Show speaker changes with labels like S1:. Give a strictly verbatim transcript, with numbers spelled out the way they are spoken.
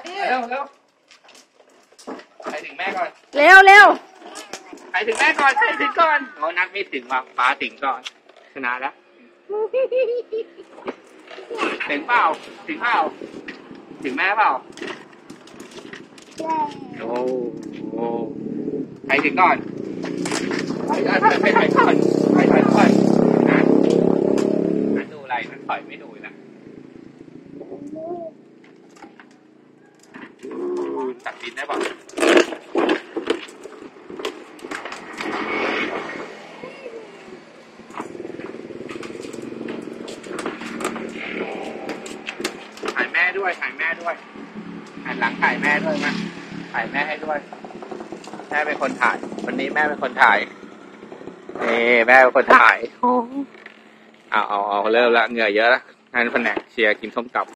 S1: เร็วเร็วใครถึงแม่ก่อน
S2: เร็วเร็ว
S1: ใครถึงแม่ก่อนใครถึงก่อนโอ้นัดไม่ถึงว่ะป้าถึงก่อนชนะแล้วถึงเปล่าถึงเปล่าถึงแม่เปล่าโอ้โหใครถึงก่อนใครไปถอยก่อนใครถอยก่อนนะนัดดูอะไรนัดถอยไม่ดูนะตัดดินได้ป่ะถ่ายแม่ด้วยถ่ายแม่ด้วยหันหลังถ่ายแม่ด้วยนะถ่ายแม่ให้ด้วยแม่เป็นคนถ่ายวันนี้แม่เป็นคนถ่ายเอ้แม่เป็นคนถ่ายเอาเอาเอาเริ่มละเหงื่อเยอะแล้วงานแผนกเชียร์กินส้มตำ